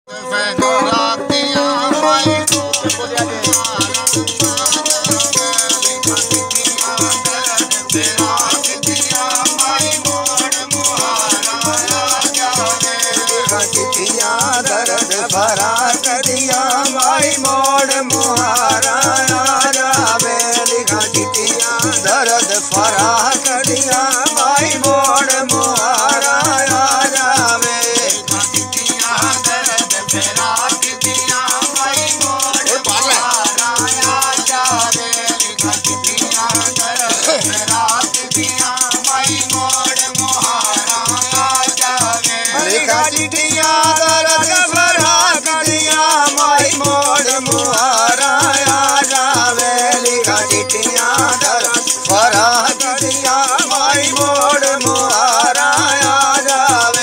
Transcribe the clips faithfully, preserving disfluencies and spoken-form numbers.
दर्द भरा कदिया माई मोड़ मुहारा जावे लिखा चिट्ठिया दर्द भरा कदिया माई मोड़ मुहारा जावे चिट्ठिया दर्द भरा कदिया माई मोड़ मुहारा जावे लिखा चिट्ठिया दर्द भरा कदिया माई मोड़ मुहारा जावे लिखा चिट्ठिया दर्द भरा कदिया माई मोड़ मुहारा जावे लिखा चिट्ठिया दर्द भरा कदिया माई मोड़ मुहारा जावे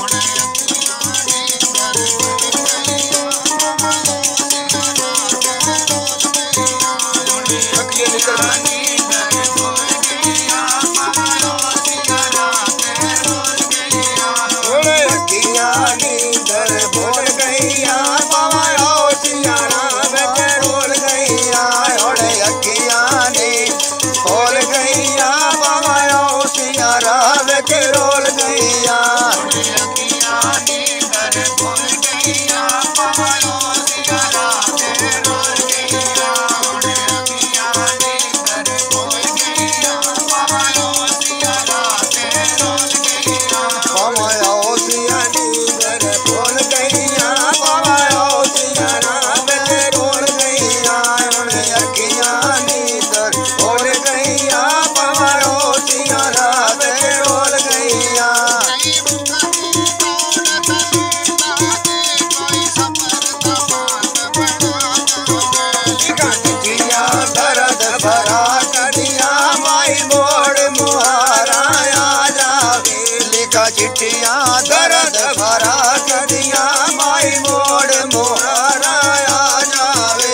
रोल गैया चिट्ठिया दर्द भरा कदिया माई मोड़ मुहारा जावे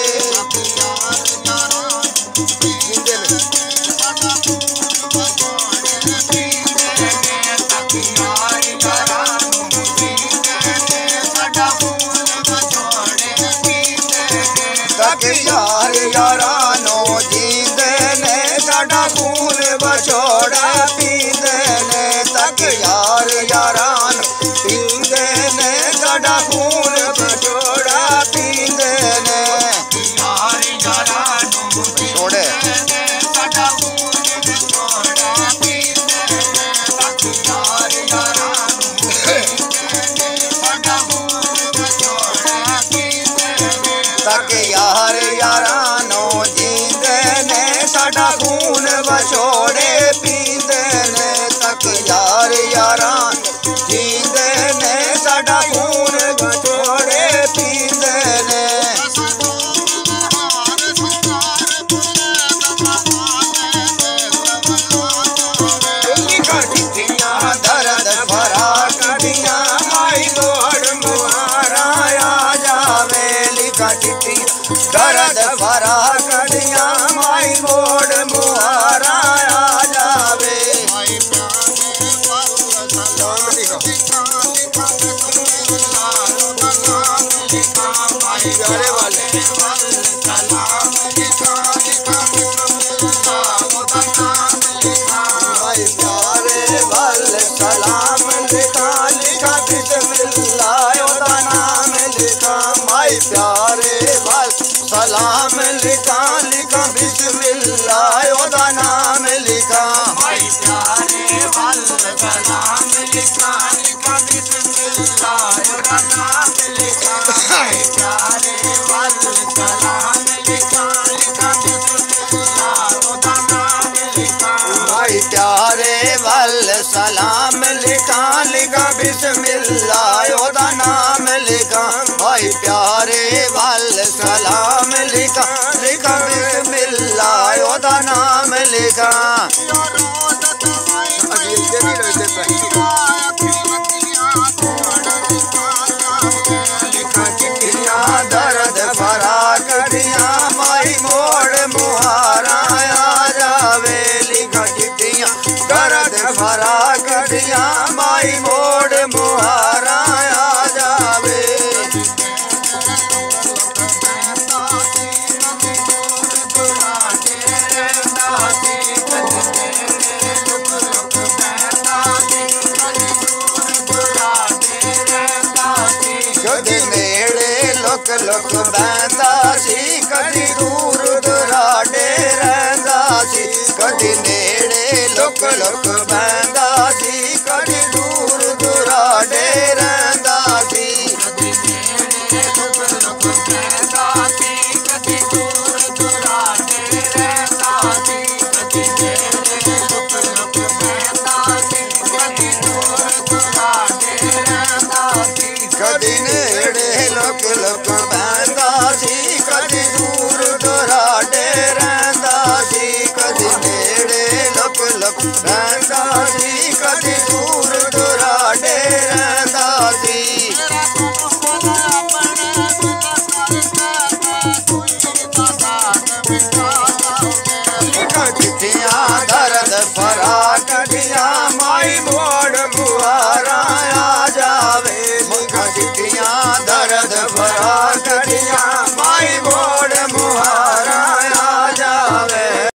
तक यार यारानो जींदे ने साडा खून बछोड़ा पींदे ने तक यार यारान पींदे ने साडा खून बछोड़ा पींदे ने यार यारानो छोड़े साडा खून बछोड़ा पींदे ने तक यार यारानो साडा खून बछोड़ा पींदे ने तक यार यारानो जींदे ने साडा खून बछोड़े पींदे ने तक यार यारान जींदे ने साडा खून बछोड़े पींदे ने लिखा चिट्ठिया दर्द भरा कदिया माई मोड़ मुहारा जावे लिखा चिट्ठी दर्द भरा कदिया माई मोड़ मुहारा जावे प्यारे वाले भाई प्यारे वाले सलाम लिखा लिखा बिस्मिल्लाह ओदा नाम लिखा भाई प्यारे वाले सलाम लिखा लिखा बिस्मिल्लाह ओदा नाम लिखा भाई प्यारे वाले सलाम लिखा लिखा बिस्मिल्लाह ओदा नाम लिखा भाई प्यारे वाले सलाम लिखा लिखा बिस्मिल्लाह ओदा नाम लिखा भाई प्यारे वाले सलाम लिखा लिखा बिस्मिल्लाह ओदा नाम लिखा भाई प्यारे वाले सलाम लिखा लिखा बिस्मिल्लाह ओदा नाम लिखा दर्द भरा कदिया माई मोड़ मुहारा जावे लिखा चिट्ठिया दर्द भरा कदिया माई मोड़ मुहारा जावे। ਲੁਕ ਲੁਕ ਬਹਿੰਦਾ ਸੀ, ਕਦੀ ਦੂਰ ਦੁਰਾਡੇ ਰਹਿੰਦਾ ਸੀ, ਕਦੀ ਨੇੜੇ ਲੁਕ ਲੁਕ ਬਹਿੰਦਾ ਸੀ, ਕਦੀ ਦੂਰ ਦੁਰਾਡੇ ਰਹਿੰਦਾ ਸੀ। ਕਦੀ ਨੇੜੇ ਲੁਕ ਲੁਕ ਬਹਿੰਦਾ ਸੀ, ਕਦੀ ਦੂਰ ਦੁਰਾਡੇ ਰਹਿੰਦਾ ਸੀ, ਕਦੀ ਨੇੜੇ ਲੁਕ ਲੁਕ ਬਹਿੰਦਾ ਸੀ, ਕਦੀ ਦੂਰ ਦੁਰਾਡੇ ਰਹਿੰਦਾ ਸੀ। ਕਦੀ ਨੇੜੇ ਲੁਕ ਲੁਕ ਬਹਿੰਦਾ ਸੀ, ਕਦੀ ਦੂਰ ਦੁਰਾਡੇ ਰਹਿੰਦਾ ਸੀ, ਕਦੀ ਨੇੜੇ ਲੁਕ ਲੁਕ ਬਹਿੰਦਾ ਸੀ, ਕਦੀ ਦੂਰ ਦੁਰਾਡੇ ਰਹਿੰਦਾ ਸੀ। ਚਿੱਠੀਆਂ ਦਰਦ ਫਰਾ ਕੱਢੀਆਂ, ਮਾਈ ਮੋੜ ਮੁਹਾਰਾ ਆ ਜਾਵੇ। ਲਿਖਾਂ ਚਿੱਠੀਆਂ ਦਰਦ ਫਰਾ